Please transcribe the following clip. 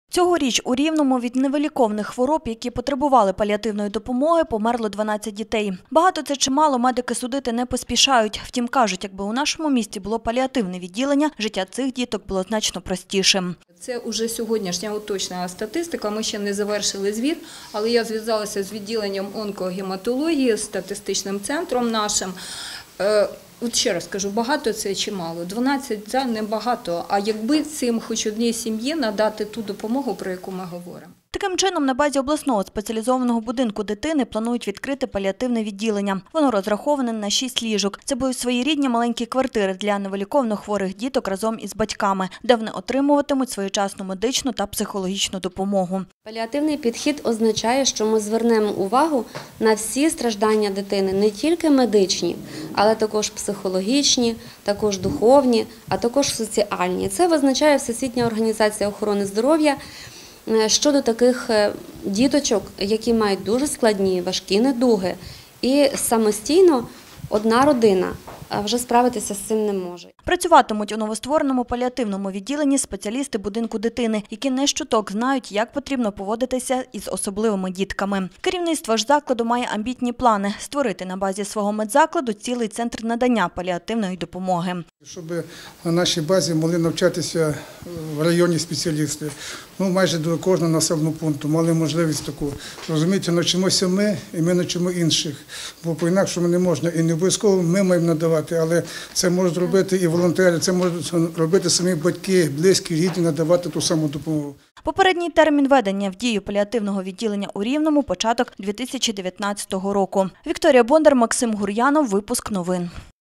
Цьогоріч у Рівному від невиліковних хвороб, які потребували паліативної допомоги, померло 12 дітей. Багато це чи мало медики судити не поспішають. Втім, кажуть, якби у нашому місті було паліативне відділення, життя цих діток було значно простішим. Це вже сьогоднішня уточнена статистика, ми ще не завершили звіт, але я зв'язалася з відділенням онкогематології, з статистичним центром нашим. От ще раз кажу, багато це чи мало? 12 – це небагато, а якби цим хоч одній сім'ї надати ту допомогу, про яку ми говоримо. Таким чином, на базі обласного спеціалізованого будинку дитини планують відкрити паліативне відділення. Воно розраховане на 6 ліжок. Це будуть своєрідні маленькі квартири для невиліковно хворих діток разом із батьками, де вони отримуватимуть своєчасну медичну та психологічну допомогу. Паліативний підхід означає, що ми звернемо увагу на всі страждання дитини, не тільки медичні, але також психологічні, також духовні, а також соціальні. Це визначає Всесвітня організація охорони здоров'я щодо таких діточок, які мають дуже складні, важкі недуги. І самостійно одна родина вже справитися з цим не може. Працюватимуть у новоствореному паліативному відділенні спеціалісти будинку дитини, які не щуток знають, як потрібно поводитися із особливими дітками. Керівництво ж закладу має амбітні плани – створити на базі свого медзакладу цілий центр надання паліативної допомоги. Щоб на нашій базі могли навчатися в районі спеціалісти, майже до кожного населеного пункту мали можливість таку. Розумієте, навчимося ми і ми навчимо інших, бо по-інакшому не можна. І не обов'язково ми маємо надавати, але це можуть робити і волонтери, це можуть робити самі батьки, близькі, рідні, надавати ту саму допомогу. Попередній термін введення в дію паліативного відділення у Рівному – початок 2019 року. Вікторія Бондар, Максим Гур'янов, випуск новин.